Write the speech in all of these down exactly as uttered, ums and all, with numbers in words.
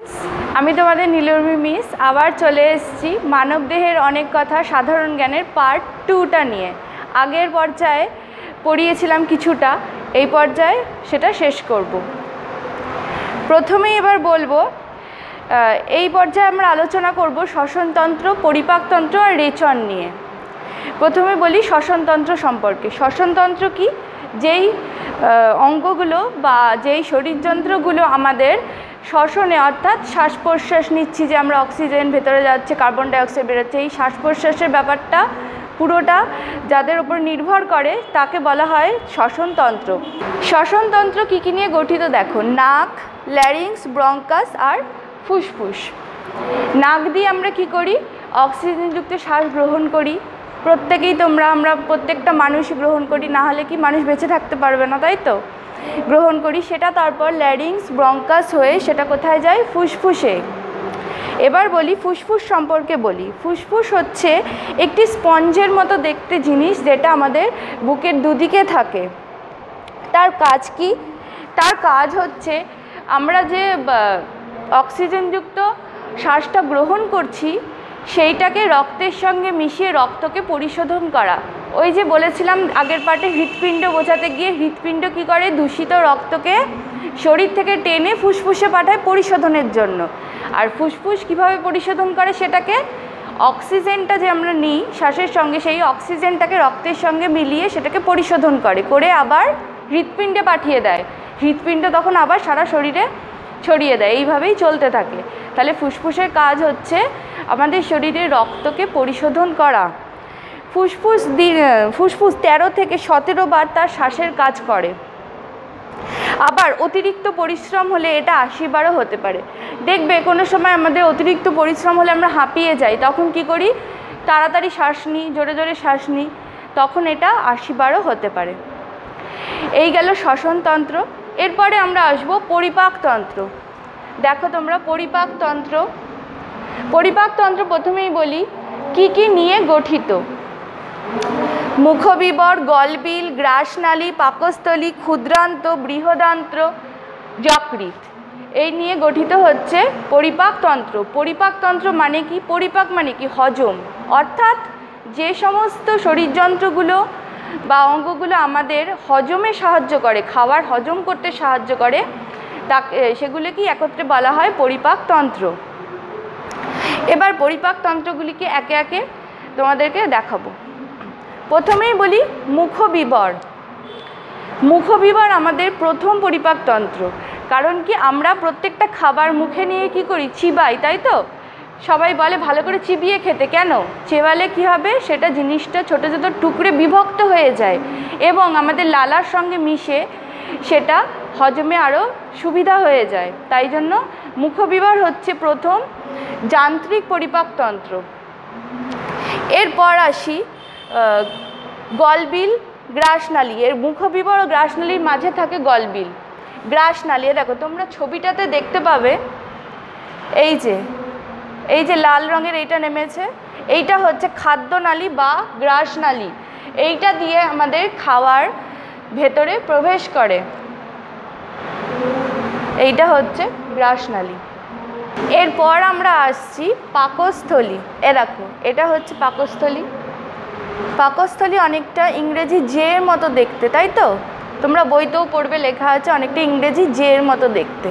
আমি তোমাদের নীলর্মি মিস আবার চলে এসেছি মানবদেহের অনেক কথা সাধারণ জ্ঞানের পার্ট টুটা নিয়ে। আগের পর্যায়ে পড়িয়েছিলাম কিছুটা, এই পর্যায়ে সেটা শেষ করব। প্রথমেই এবার বলবো, এই পর্যায়ে আমরা আলোচনা করব শ্বসনতন্ত্র, পরিপাকতন্ত্র আর রেচন নিয়ে। প্রথমে বলি শ্বসনতন্ত্র সম্পর্কে। শ্বসনতন্ত্র কি? যেই অঙ্গগুলো বা যেই শরীরযন্ত্রগুলো আমাদের শ্বসনে, অর্থাৎ শ্বাস প্রশ্বাস নিচ্ছি, যে আমরা অক্সিজেন ভেতরে যাচ্ছে, কার্বন ডাইঅক্সাইড বেরোচ্ছে, এই শ্বাস প্রশ্বাসের ব্যাপারটা পুরোটা যাদের উপর নির্ভর করে তাকে বলা হয় শ্বসনতন্ত্র। শ্বসনতন্ত্র কী কী নিয়ে গঠিত দেখো, নাক, ল্যারিংস, ব্রঙ্কাস আর ফুসফুস। নাক দিয়ে আমরা কি করি? অক্সিজেনযুক্ত শ্বাস গ্রহণ করি। প্রত্যেকেই তোমরা, আমরা প্রত্যেকটা মানুষই গ্রহণ করি, না হলে কি মানুষ বেঁচে থাকতে পারবে না, তাই তো? গ্রহণ করি সেটা, তারপর ল্যারিংস, ব্রঙ্কাস হয়ে সেটা কোথায় যায়? ফুসফুসে। এবার বলি ফুসফুস সম্পর্কে বলি। ফুসফুস হচ্ছে একটি স্পঞ্জের মতো দেখতে জিনিস, যেটা আমাদের বুকের দুদিকে থাকে। তার কাজ কি? তার কাজ হচ্ছে আমরা যে অক্সিজেনযুক্ত শ্বাসটা গ্রহণ করছি সেইটাকে রক্তের সঙ্গে মিশিয়ে রক্তকে পরিশোধন করা। ওই যে বলেছিলাম আগের পার্টে হৃৎপিণ্ড বোঝাতে গিয়ে, হৃৎপিণ্ড কী করে? দূষিত রক্তকে শরীর থেকে টেনে ফুসফুসে পাঠায় পরিশোধনের জন্য। আর ফুসফুস কিভাবে পরিশোধন করে সেটাকে? অক্সিজেনটা যে আমরা নিই শ্বাসের সঙ্গে, সেই অক্সিজেনটাকে রক্তের সঙ্গে মিলিয়ে সেটাকে পরিশোধন করে করে আবার হৃৎপিণ্ডে পাঠিয়ে দেয়। হৃৎপিণ্ড তখন আবার সারা শরীরে ছড়িয়ে দেয়। এইভাবেই চলতে থাকে। তাহলে ফুসফুসের কাজ হচ্ছে আমাদের শরীরে রক্তকে পরিশোধন করা। ফুসফুস দিন ফুসফুস তেরো থেকে সতেরো বার তার শ্বাসের কাজ করে। আবার অতিরিক্ত পরিশ্রম হলে এটা আশি বারও হতে পারে। দেখবে কোনো সময় আমাদের অতিরিক্ত পরিশ্রম হলে আমরা হাঁপিয়ে যাই, তখন কি করি? তাড়াতাড়ি শ্বাস নিই, জোরে জোরে শ্বাস নিই, তখন এটা আশি বারও হতে পারে। এই গেল শ্বসনতন্ত্র। এরপরে আমরা আসব পরিপাকতন্ত্র। দেখো তোমরা, পরিপাকতন্ত্র পরিপাকতন্ত্র প্রথমেই বলি কি কি নিয়ে গঠিত। মুখবিবর, গলবিল, গ্রাসনালী, পাকস্থলী, ক্ষুদ্রান্ত, বৃহদান্ত্র, যকৃৎ, এই নিয়ে গঠিত হচ্ছে পরিপাকতন্ত্র। পরিপাকতন্ত্র মানে কি? পরিপাক মানে কি? হজম। অর্থাৎ যে সমস্ত শরীরযন্ত্রগুলো বা অঙ্গগুলো আমাদের হজমে সাহায্য করে, খাবার হজম করতে সাহায্য করে, তাকে সেগুলোকে একত্রে বলা হয় পরিপাকতন্ত্র। এবার পরিপাকতন্ত্রগুলিকে একে একে তোমাদেরকে দেখাবো। প্রথমেই বলি মুখবিবর। মুখবিবর আমাদের প্রথম পরিপাকতন্ত্র। কারণ কি? আমরা প্রত্যেকটা খাবার মুখে নিয়ে কি করি? চিবাই, তাই তো? সবাই বলে ভালো করে চিবিয়ে খেতে। কেন? চেবালে কি হবে? সেটা জিনিসটা ছোটো ছোটো টুকরে বিভক্ত হয়ে যায় এবং আমাদের লালার সঙ্গে মিশে সেটা হজমে আরও সুবিধা হয়ে যায়। তাই জন্য মুখবিবর হচ্ছে প্রথম যান্ত্রিক পরিপাকতন্ত্র। এরপর আসি গলবিল, গ্রাসনালী। এর মুখবিবর ও গ্রাসনালীর মাঝে থাকে গলবিল। গ্রাসনালী দেখো তোমরা ছবিটাতে দেখতে পাবে, এই যে এই যে লাল রঙের এইটা নেমেছে, এইটা হচ্ছে খাদ্যনালী বা গ্রাসনালী। এইটা দিয়ে আমাদের খাওয়ার ভেতরে প্রবেশ করে। এইটা হচ্ছে গ্রাসনালী। এরপর আমরা আসছি পাকস্থলী। এ দেখো, এটা হচ্ছে পাকস্থলী। পাকস্থলী অনেকটা ইংরেজি জে এর মতো দেখতে, তাই তো? তোমরা বইতেও পড়বে, লেখা আছে অনেকটা ইংরেজি জে এর মতো দেখতে।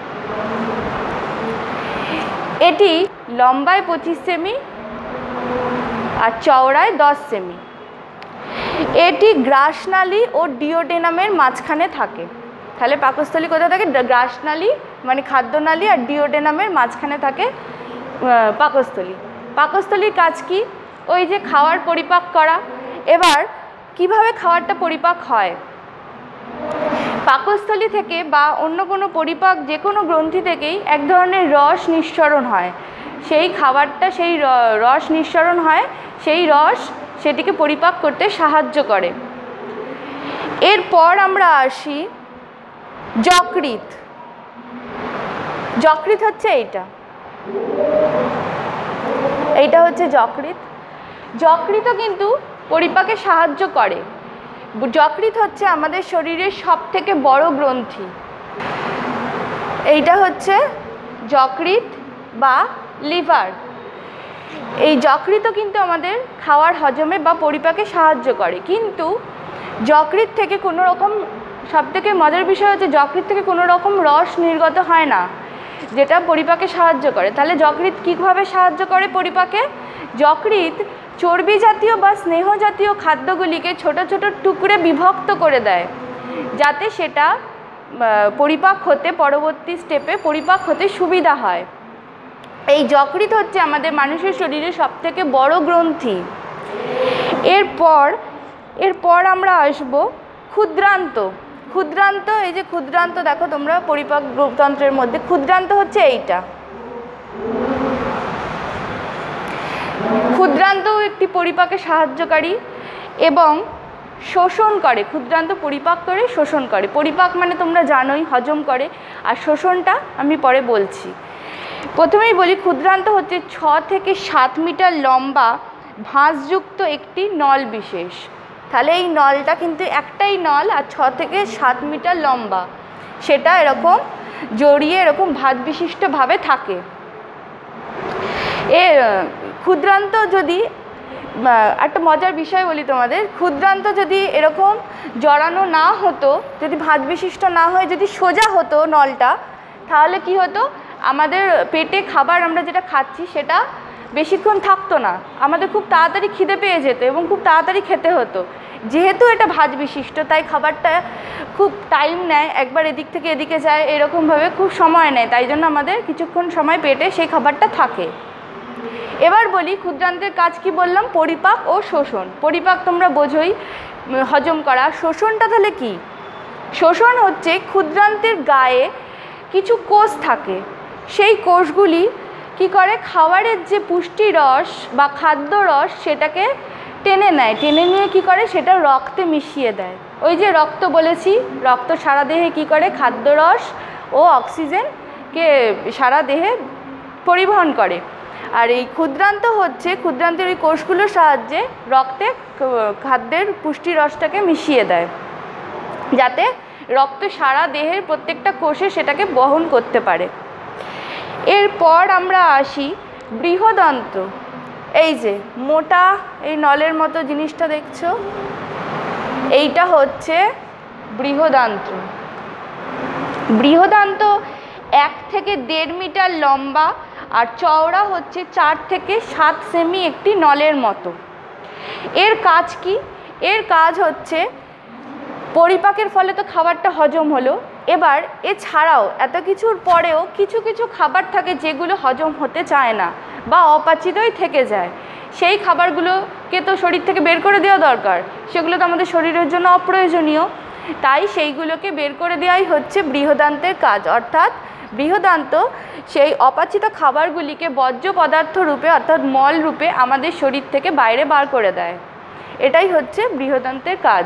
এটি লম্বায় পঁচিশ সেমি আর চওড়ায় দশ সেমি। এটি গ্রাসনালী ও ডিওডেনামের মাঝখানে থাকে। তাহলে পাকস্থলী কোথায় থাকে? গ্রাসনালী মানে খাদ্যনালী আর ডিওডেনামের মাঝখানে থাকে পাকস্থলী। পাকস্থলীর কাজ কি? ওই যে খাওয়ার পরিপাক করা। এবার কিভাবে খাবারটা পরিপাক হয়? পাকস্থলী থেকে বা অন্য কোনো পরিপাক যে কোনো গ্রন্থি থেকেই এক ধরনের রস নিঃসরণ হয়। সেই খাবারটা, সেই রস নিঃসরণ হয়, সেই রস সেটিকে পরিপাক করতে সাহায্য করে। এরপর আমরা আসি যকৃৎ। যকৃৎ হচ্ছে এইটা, এইটা হচ্ছে যকৃৎ। যকৃৎও কিন্তু পরিপাকে সাহায্য করে। যকৃৎ হচ্ছে আমাদের শরীরের সব থেকে বড় গ্রন্থি। এইটা হচ্ছে যকৃৎ বা লিভার। এই যকৃৎও কিন্তু আমাদের খাওয়ার হজমে বা পরিপাকে সাহায্য করে, কিন্তু যকৃৎ থেকে কোনো রকম, সবথেকে মজার বিষয় হচ্ছে যকৃৎ থেকে কোনো রকম রস নির্গত হয় না যেটা পরিপাকে সাহায্য করে। তাহলে যকৃৎ কীভাবে সাহায্য করে পরিপাকে? যকৃৎ চর্বি জাতীয় বা স্নেহ জাতীয় খাদ্যগুলিকে ছোট ছোট টুকরে বিভক্ত করে দেয় যাতে সেটা পরিপাক হতে, পরবর্তী স্টেপে পরিপাক হতে সুবিধা হয়। এই যকৃৎ হচ্ছে আমাদের মানুষের শরীরে সবথেকে বড় গ্রন্থি। এরপর এরপর আমরা আসব ক্ষুদ্রান্ত। ক্ষুদ্রান্ত, এই যে ক্ষুদ্রান্ত দেখো তোমরা পরিপাক তন্ত্রের মধ্যে, ক্ষুদ্রান্ত হচ্ছে এইটা। ক্ষুদ্রান্তও একটি পরিপাকে সাহায্যকারী এবং শোষণ করে। ক্ষুদ্রান্ত পরিপাক করে, শোষণ করে। পরিপাক মানে তোমরা জানোই হজম করে, আর শোষণটা আমি পরে বলছি। প্রথমেই বলি, ক্ষুদ্রান্ত হচ্ছে ছ থেকে সাত মিটার লম্বা ভাঁজযুক্ত একটি নল বিশেষ। তাহলে এই নলটা কিন্তু একটাই নল, আর ছ থেকে সাত মিটার লম্বা, সেটা এরকম জড়িয়ে এরকম ভাঁজ বিশিষ্টভাবে থাকে। এ ক্ষুদ্রান্ত যদি, একটা মজার বিষয় বলি তোমাদের, ক্ষুদ্রান্ত যদি এরকম জড়ানো না হতো, যদি ভাঁজ বিশিষ্ট না হয়ে যদি সোজা হতো নলটা, তাহলে কি হতো, আমাদের পেটে খাবার আমরা যেটা খাচ্ছি সেটা বেশিক্ষণ থাকতো না, আমাদের খুব তাড়াতাড়ি খিদে পেয়ে যেত এবং খুব তাড়াতাড়ি খেতে হতো। যেহেতু এটা ভাঁজ বিশিষ্ট, তাই খাবারটা খুব টাইম নেয়, একবার এদিক থেকে এদিকে যায়, এরকমভাবে খুব সময় নেয়, তাই জন্য আমাদের কিছুক্ষণ সময় পেটে সেই খাবারটা থাকে। এবার বলি ক্ষুদ্রান্তের কাজ কি বললাম, পরিপাক ও শোষণ। পরিপাক তোমরা বোঝোই, হজম করা। শোষণটা তাহলে কি? শোষণ হচ্ছে ক্ষুদ্রান্তের গায়ে কিছু কোষ থাকে, সেই কোষগুলি কি করে, খাবারের যে পুষ্টি রস বা খাদ্য রস সেটাকে টেনে নেয়, টেনে নিয়ে কি করে, সেটা রক্তে মিশিয়ে দেয়। ওই যে রক্ত বলেছি, রক্ত সারা দেহে কি করে, খাদ্যরস ও অক্সিজেনকে সারা দেহে পরিবহন করে। আর এই ক্ষুদ্রান্ত হচ্ছে ক্ষুদ্রান্তের ওই কোষগুলোর সাহায্যে রক্তে খাদ্যের পুষ্টি রসটাকে মিশিয়ে দেয়, যাতে রক্ত সারা দেহের প্রত্যেকটা কোষে সেটাকে বহন করতে পারে। এরপর আমরা আসি বৃহদন্ত্র। এই যে মোটা এই নলের মতো জিনিসটা দেখছো, এইটা হচ্ছে বৃহদান্ত্র। বৃহদান্ত্র এক থেকে দেড় মিটার লম্বা আর চওড়া হচ্ছে চার থেকে সাত সেমি একটি নলের মতো। এর কাজ কি? এর কাজ হচ্ছে পরিপাকের ফলে তো খাবারটা হজম হলো, এবার এছাড়াও এত কিছুর পরেও কিছু কিছু খাবার থাকে যেগুলো হজম হতে চায় না বা অপাচিতই থেকে যায়। সেই খাবারগুলোকে তো শরীর থেকে বের করে দেওয়া দরকার, সেগুলো তো আমাদের শরীরের জন্য অপ্রয়োজনীয়, তাই সেইগুলোকে বের করে দেওয়াই হচ্ছে বৃহদান্তের কাজ। অর্থাৎ বৃহদান্ত সেই অপাচিত খাবারগুলিকে বর্জ্য পদার্থ রূপে অর্থাৎ মল রূপে আমাদের শরীর থেকে বাইরে বার করে দেয়। এটাই হচ্ছে বৃহদান্তের কাজ।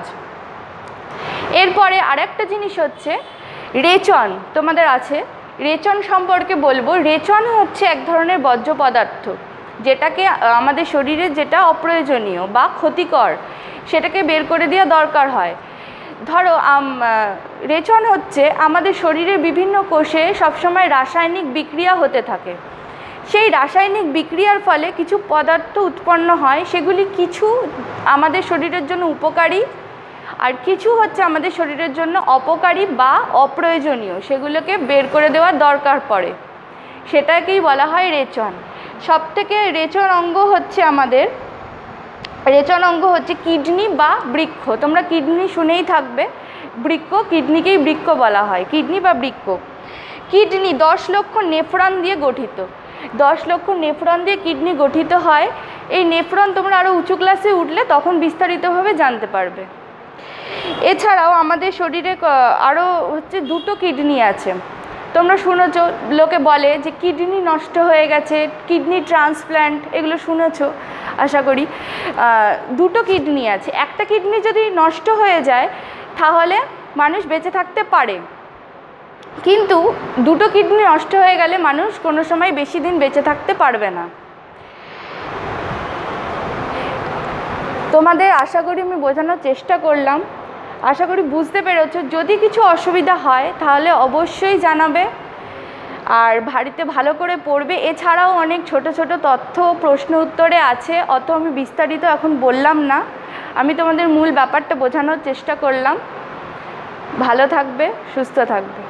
এরপরে আরেকটা জিনিস হচ্ছে রেচন। তোমাদের আছে, রেচন সম্পর্কে বলবো। রেচন হচ্ছে এক ধরনের বর্জ্য পদার্থ, যেটাকে আমাদের শরীরে যেটা অপ্রয়োজনীয় বা ক্ষতিকর সেটাকে বের করে দেওয়া দরকার হয়। ধরো রেচন হচ্ছে আমাদের শরীরের বিভিন্ন কোষে সবসময় রাসায়নিক বিক্রিয়া হতে থাকে, সেই রাসায়নিক বিক্রিয়ার ফলে কিছু পদার্থ উৎপন্ন হয়, সেগুলি কিছু আমাদের শরীরের জন্য উপকারী আর কিছু হচ্ছে আমাদের শরীরের জন্য অপকারী বা অপ্রয়োজনীয়, সেগুলোকে বের করে দেওয়ার দরকার পড়ে, সেটাকেই বলা হয় রেচন। সবথেকে রেচন অঙ্গ হচ্ছে আমাদের রেচন অঙ্গ হচ্ছে কিডনি বা বৃক্ক। তোমরা কিডনি শুনেই থাকবে, বৃক্ক, কিডনিকেই বৃক্ক বলা হয়, কিডনি বা বৃক্ক। কিডনি দশ লক্ষ নেফ্রন দিয়ে গঠিত। দশ লক্ষ নেফ্রন দিয়ে কিডনি গঠিত হয়। এই নেফ্রন তোমরা আরও উঁচু ক্লাসে উঠলে তখন বিস্তারিতভাবে জানতে পারবে। এছাড়াও আমাদের শরীরে আরও হচ্ছে দুটো কিডনি আছে। তোমরা শুনেছো, লোকে বলে যে কিডনি নষ্ট হয়ে গেছে, কিডনি ট্রান্সপ্ল্যান্ট, এগুলো শুনেছো আশা করি। দুটো কিডনি আছে, একটা কিডনি যদি নষ্ট হয়ে যায় তাহলে মানুষ বেঁচে থাকতে পারে, কিন্তু দুটো কিডনি নষ্ট হয়ে গেলে মানুষ কোনো সময় বেশি দিন বেঁচে থাকতে পারবে না। তোমাদের আশা করি আমি বোঝানোর চেষ্টা করলাম, আশা করি বুঝতে পেরেছো। যদি কিছু অসুবিধা হয় তাহলে অবশ্যই জানাবে। আর বাড়িতে ভালো করে পড়বে। এছাড়াও অনেক ছোট ছোট তথ্য প্রশ্ন উত্তরে আছে, অত আমি বিস্তারিত এখন বললাম না, আমি তোমাদের মূল ব্যাপারটা বোঝানোর চেষ্টা করলাম। ভালো থাকবে, সুস্থ থাকবে।